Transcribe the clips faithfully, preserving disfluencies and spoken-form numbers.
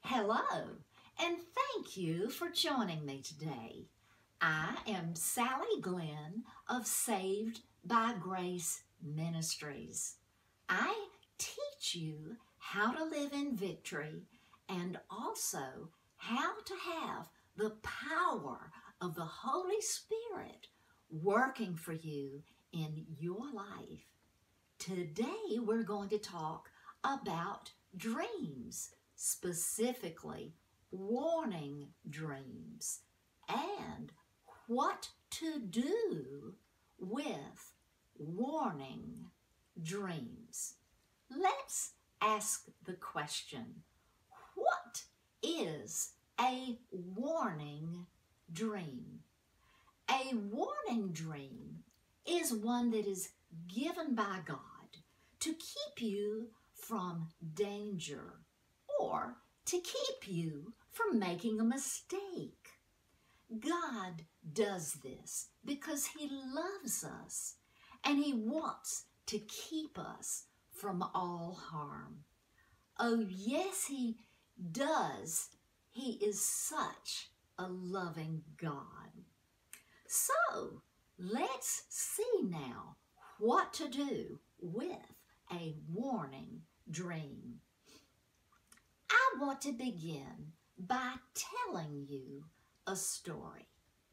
Hello, and thank you for joining me today. I am Sally Glenn of Saved by Grace Ministries. I teach you how to live in victory and also how to have the power of the Holy Spirit working for you in your life. Today we're going to talk about dreams, specifically warning dreams, and what to do with warning dreams. Let's ask the question, what is a warning dream? A warning dream is one that is given by God to keep you from danger or to keep you from making a mistake. God does this because He loves us and He wants to keep us from all harm. Oh, yes, He does. He is such a loving God. So, let's see now what to do with a warning dream. I want to begin by telling you a story.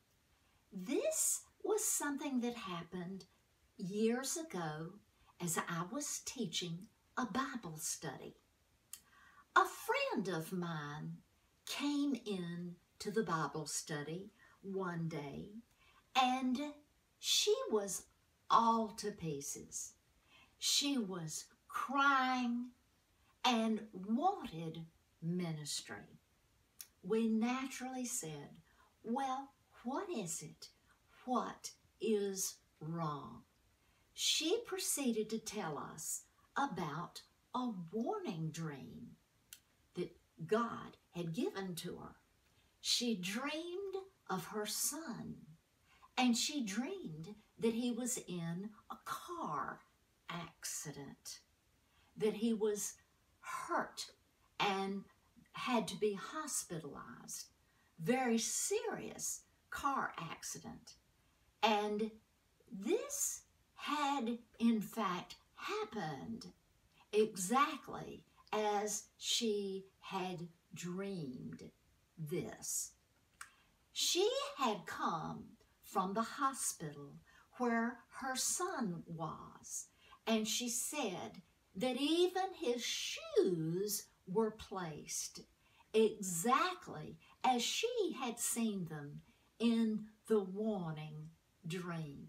This was something that happened years ago as I was teaching a Bible study. A friend of mine came in to the Bible study one day, and she was all to pieces. She was crying and wanted ministry. We naturally said, well, what is it? What is wrong? She proceeded to tell us about a warning dream that God had given to her. She dreamed of her son, and she dreamed that he was in a car accident, that he was hurt and had to be hospitalized. Very serious car accident. And this had in fact happened exactly as she had dreamed this. She had come from the hospital where her son was, and she said that even his shoes were placed exactly as she had seen them in the warning dream.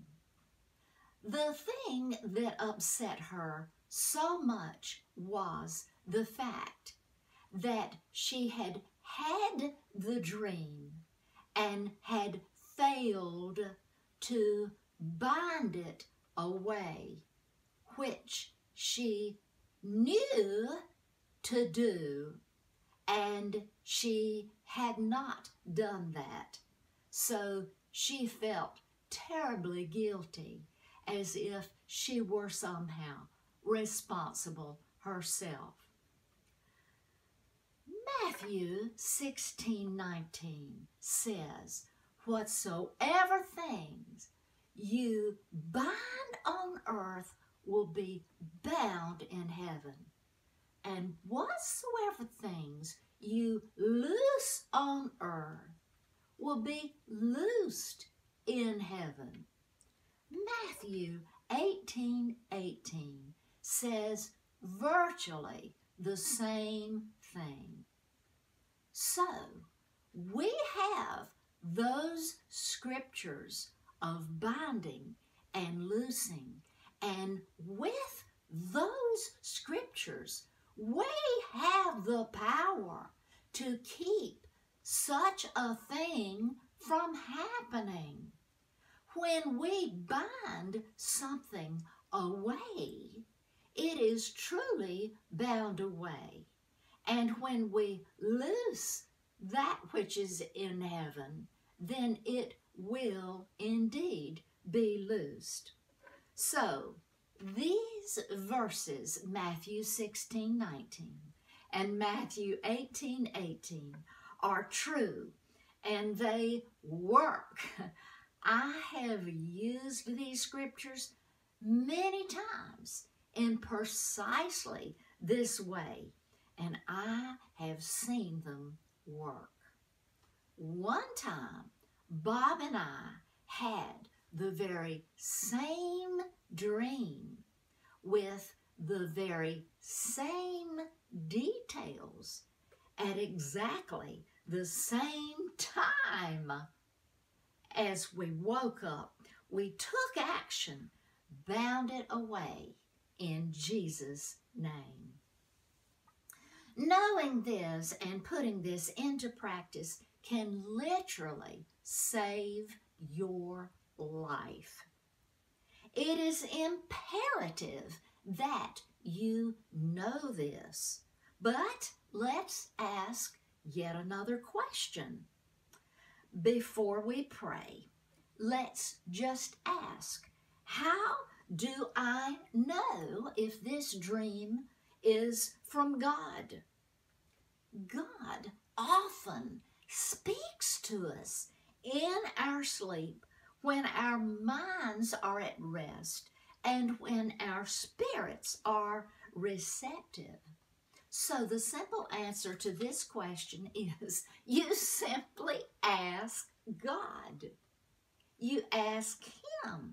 The thing that upset her so much was the fact that she had had the dream and had failed to bind it away, which she knew to do, and she had not done that. So she felt terribly guilty, as if she were somehow responsible herself. Matthew sixteen nineteen says, whatsoever things you bind on earth will be bound in heaven, and whatsoever things you loose on earth will be loosed in heaven. Matthew eighteen eighteen says virtually the same thing. So, we have those scriptures of binding and loosing, and with those scriptures, we have the power to keep such a thing from happening. When we bind something away, it is truly bound away. And when we loose that which is in heaven, then it will indeed be loosed. So, these verses, Matthew sixteen nineteen and Matthew eighteen eighteen are true, and they work. I have used these scriptures many times in precisely this way, and I have seen them work. One time, Bob and I had the very same dream with the very same details at exactly the same time. As we woke up, we took action, bound it away in Jesus' name. Knowing this and putting this into practice can literally save your life. It is imperative that you know this. But let's ask yet another question. Before we pray, let's just ask, how do I know if this dream is from God? God often speaks to us in our sleep when our minds are at rest and when our spirits are receptive. So the simple answer to this question is you simply ask God. You ask Him.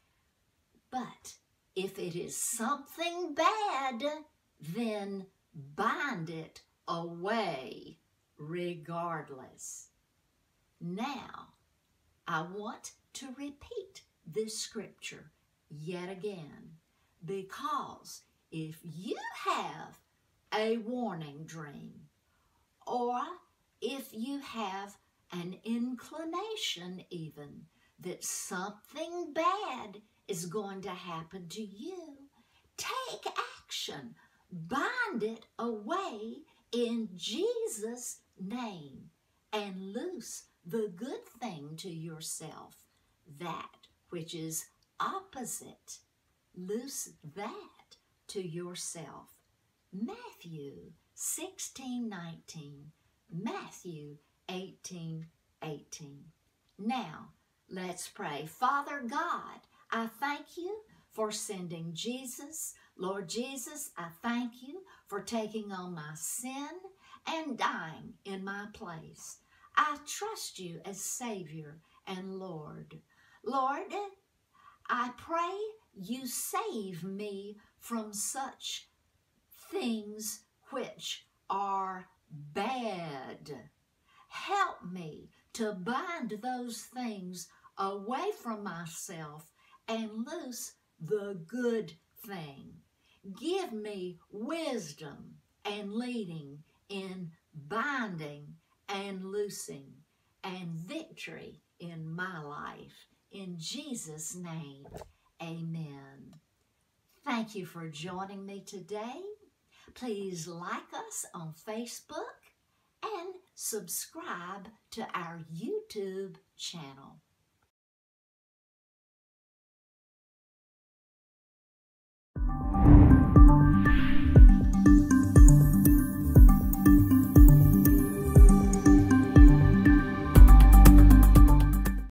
But if it is something bad, then bind it away regardless. Now, I want to repeat this scripture yet again, because if you have a warning dream, or if you have an inclination even that something bad is going to happen to you, take action. Bind it away in Jesus' name and loose the good thing to yourself, that which is opposite. Loose that to yourself. Matthew sixteen nineteen, Matthew eighteen eighteen. Now, let's pray. Father God, I thank you for sending Jesus. Lord Jesus, I thank you for taking on my sin and dying in my place. I trust you as Savior and Lord. Lord, I pray you save me from such things which are bad. Help me to bind those things away from myself and loose the good thing. Give me wisdom and leading in binding and loosing, and victory in my life. In Jesus' name, amen. Thank you for joining me today. Please like us on Facebook and subscribe to our YouTube channel.